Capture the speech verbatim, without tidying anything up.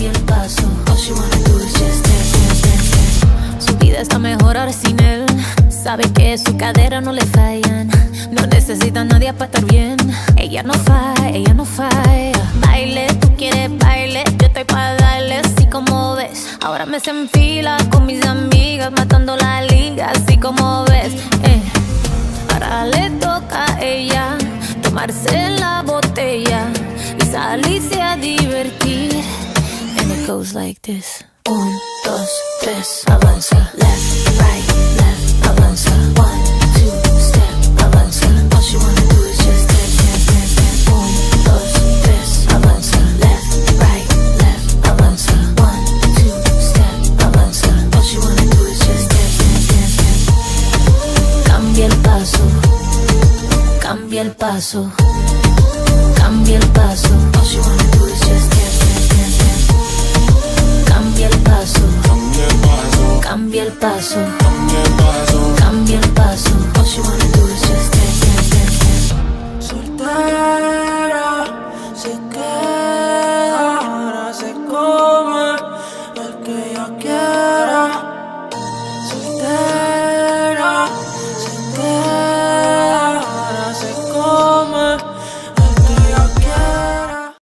cambia el paso. All she wanna do is just dance, dance, dance, dance. Su vida está mejor ahora sin él. Sabe que su cadera no le fallan. No necesita a nadie para estar bien. Ella no falla, ella no falla. Baile, tú quieres baile, yo estoy para darle así como ves. Ahora me se enfila con mis amigas, matando la liga así como ves. eh. Ahora le toca a ella tomarse la botella y salirse a divertir. And it goes like this. Un, dos, tres, avanza. Left, right, left, avanza. One, two, step, avanza. All she wanna do is just dance, dance, dance, dance. Un, dos, tres, avanza. Left, right, left, avanza. One, two, step, avanza. All she wanna do is just dance, dance, dance, dance. Cambia el paso, cambia el paso, cambia el paso. All she wanna do is just dance, dance, dance, dance. Cambia el paso, cambia el paso, cambia el paso. All she wanna do is just dance, dance, dance, dance. Soltera, se queda.